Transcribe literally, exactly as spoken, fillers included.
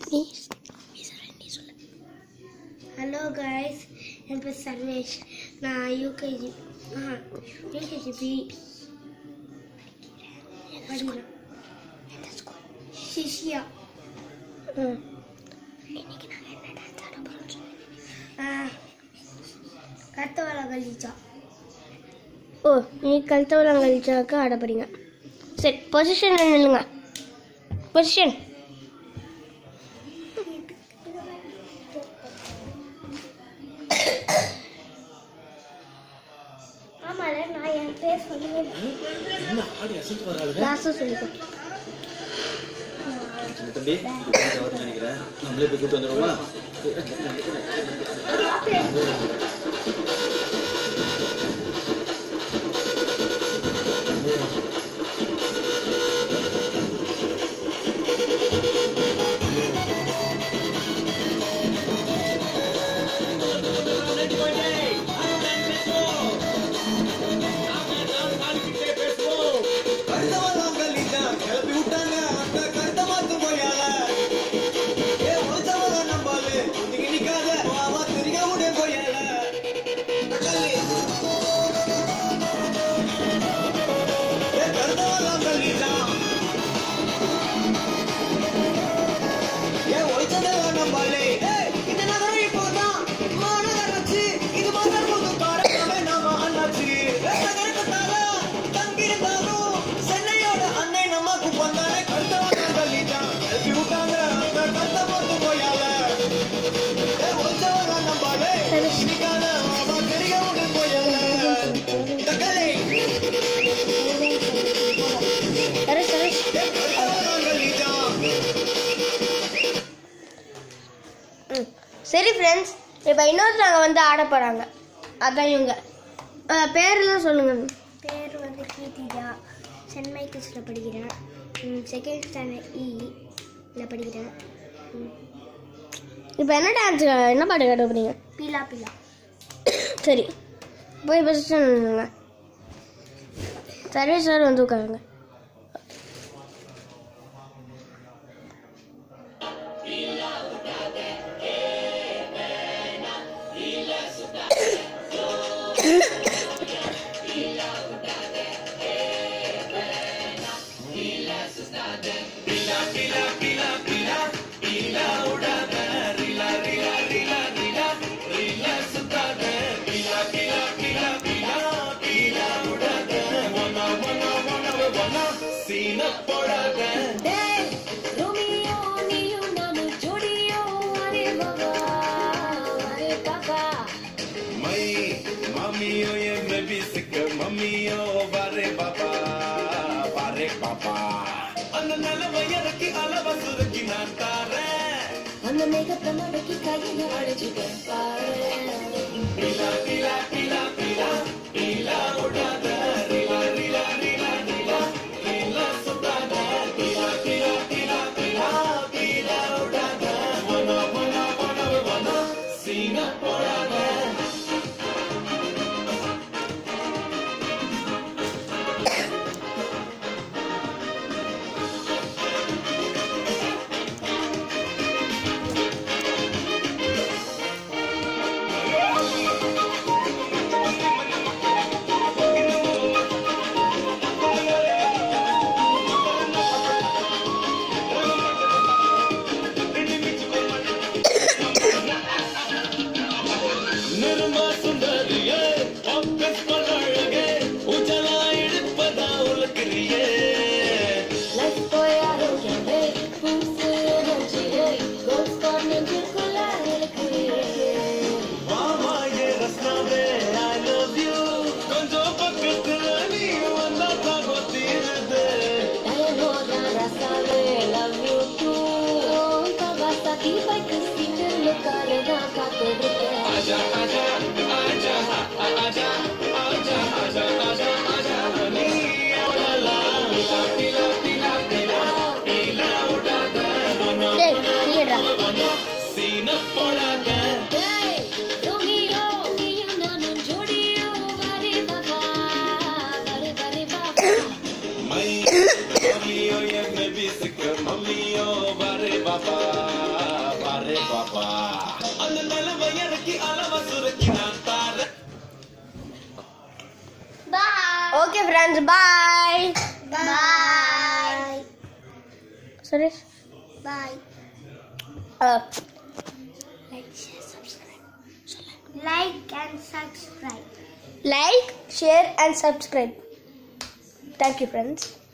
Hello guys, I'm Sarvess. நான் U K G ஆ U K G B படிக்கிறேன். எந்த school? சிஷியா. ம். இன்னைக்கு நாங்க என்ன டான்ஸ் ஆட போறோம்? ஆ கர்த்தவள கலிச்சா. ஓ, நீ கர்த்தவள கலிச்சாக்கு ஆட போறீங்க. சரி, பொசிஷன் நில்லுங்க. பொசிஷன். நான் என் பேர் சொல்லுவேன். என்ன ஆடி அசைத்து வராங்க? கிளாஸ் சொல்லிக்கோ. சின்ன தம்பி, நான் வரணும் நினைக்கிறேன். நம்மளே போய் கூட்டி வந்துருவோமா? சரி ஃப்ரெண்ட்ஸ், இப்போ இன்னொருத்தவங்க வந்து ஆட போகிறாங்க. அதான் இவங்க பேரெல்லாம் சொல்லுங்க. பேர் வந்து khirthijaa, சென்ட் மைக்கேல்ஸில் படிக்கிறேன். செகண்ட் ஸ்டாண்டர்ட் இ படிக்கிறேன். இப்போ என்ன டான்ஸ் என்ன பாட்டு காட்ட போறீங்க? பீலா பீலா. சரி, போய் பொசிஷன் சர்வீஸ் சார் வந்து உட்காருங்க. அந்த மேகத்தை மடக்கி கையில அழைச்சிட்டேன் பாரு. பீலா பீலா பீலா பீலா பீலா ஓடாத ரீலா ரீலா ரீலா ரீலா ரீலா சுத்தாத பீலா பீலா பீலா பீலா பீலா ஓடாத வனா வனா வனா வனா சீனா போடாத. Mami, oye, me viste que mami, oh, vale, papá. அரே பாப்பா அந்த நிலவை இறக்கி அளவ சுரக்கி நான் தாரேன். Bye. Okay friends, bye. Bye. Suresh. Bye. Uh, Like, share, subscribe. Like and subscribe. like, share and subscribe. Thank you friends.